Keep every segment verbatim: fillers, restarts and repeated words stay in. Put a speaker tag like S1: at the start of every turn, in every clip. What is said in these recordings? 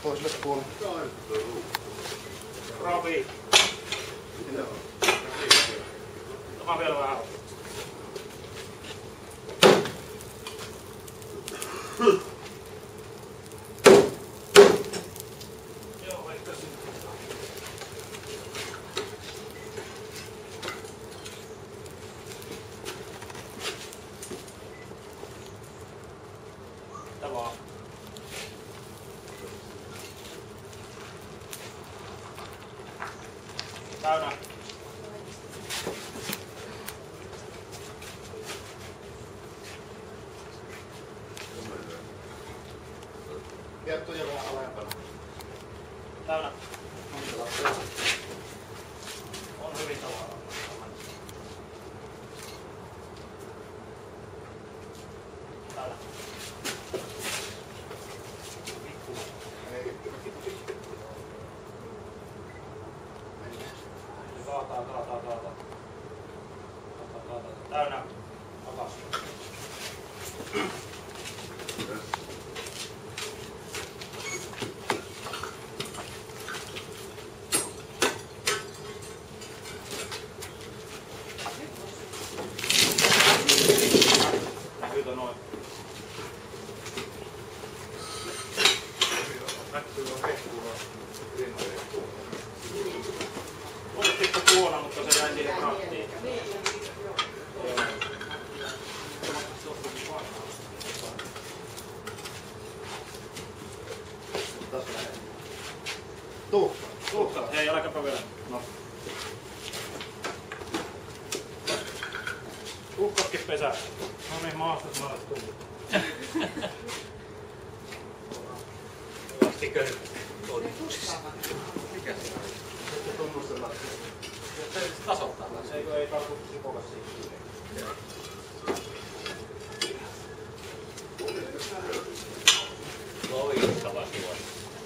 S1: toiselle puolelle.
S2: Robi. Tämä vielä vähän. Joo, ehkä sitten. Mitä vaan. Täynnä.
S1: Kettuja vähän alempana.
S2: Täynnä. On hyvin tavara. Täynnä. Kaataa, kaataa, kaataa. Kaataa, kaataa. Täynnä. Takas. Näkyykö noin? Näkyy on hehkuva. Otettiinko tuona, mutta se jäi siihen rattiin.
S1: Tuhka.
S2: Tuhka. Hei, älkääpä vielä. No. Tuhkatkin pesää. No niin, maasta saadaan tullut. Hyvästikö nyt todistuksissa? Mikä se on?
S1: Sitten tunnustellaan.
S2: Se tasoittaa. Se ei, ei tarkoitus sipoka siihen.
S3: Loistava suori.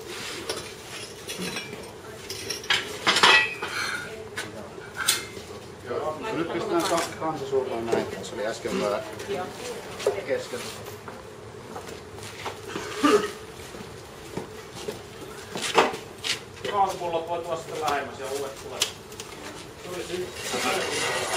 S1: Joo. Nyt pistetään kanssa suoraan näin. Se oli äsken vähän kesken.
S2: Kaasupullot voi tuoda sitten lähemmäs ja uudet tulee. Tuli siinä.